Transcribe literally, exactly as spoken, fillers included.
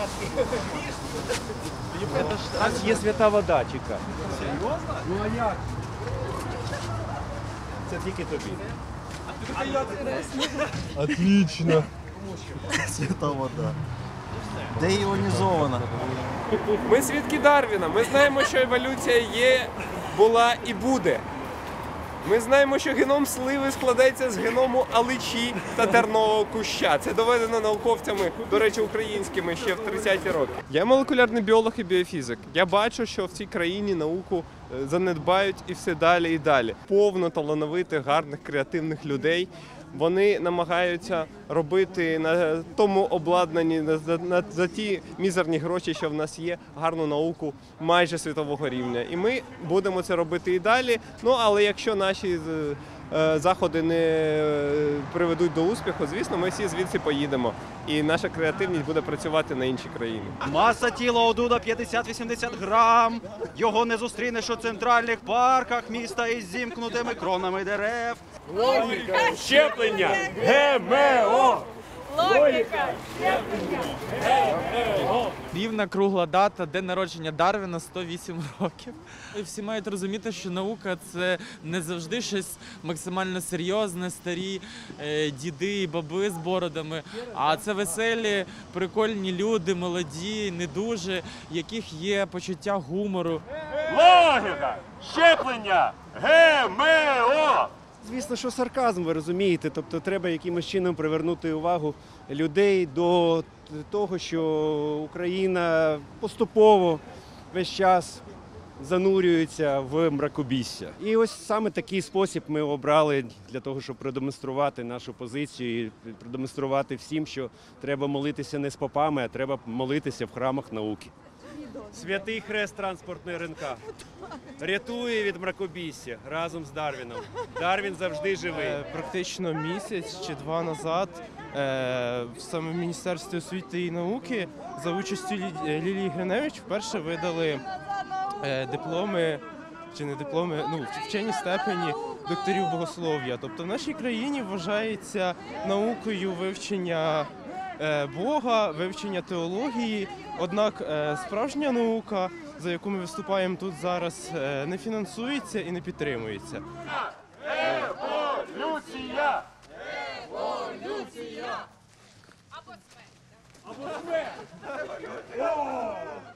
Это ж у нас є свята вода, чека. Серйозно? Ну а як? Це тільки тобі. Отлично. Свята вода. Де іонізована? Ми свідки Дарвіна, ми знаємо, що еволюція є, була і буде. Ми знаємо, що геном сливи складається з геному аличі та тернового куща. Це доведено науковцями, до речі, українськими ще в тридцяті роки. Я молекулярний біолог і біофізик. Я бачу, що в цій країні науку занедбають і все далі і далі. Повно талановитих, гарних, креативних людей. Вони намагаються робити на тому обладнанні, на, на, за ті мізерні гроші, що в нас є, гарну науку майже світового рівня. І ми будемо це робити і далі. Ну, але якщо наші е, заходи не приведуть до успіху, звісно, ми всі звідси поїдемо. І наша креативність буде працювати на інші країни. Маса тіла одуда п'ятдесят-вісімдесят грам. Його не зустрінеш у центральних парках міста із зімкнутими кронами дерев. Логіка щеплення! ГМО! Логіка щеплення! Рівна кругла дата, день народження Дарвіна, сто вісім років. І всі мають розуміти, що наука – це не завжди щось максимально серйозне, старі е, діди і баби з бородами, а це веселі, прикольні люди, молоді, недужі, яких є почуття гумору. Логіка щеплення! ГМО! Звісно, що сарказм, ви розумієте, тобто треба якимось чином привернути увагу людей до того, що Україна поступово весь час занурюється в мракобісся. І ось саме такий спосіб ми обрали для того, щоб продемонструвати нашу позицію і продемонструвати всім, що треба молитися не з попами, а треба молитися в храмах науки. Святий хрест транспортної РНК рятує від мракобісся разом з Дарвіном. Дарвін завжди живий. Практично місяць чи два назад е, саме в Міністерстві освіти і науки за участю Лілії Гриневич вперше видали е, дипломи, чи не дипломи, ну, вчені степені докторів богослов'я. Тобто в нашій країні вважається наукою вивчення Бога, вивчення теології, однак справжня наука, за яку ми виступаємо тут зараз, не фінансується і не підтримується. Еволюція! Еволюція! Або смерть! Або смерть!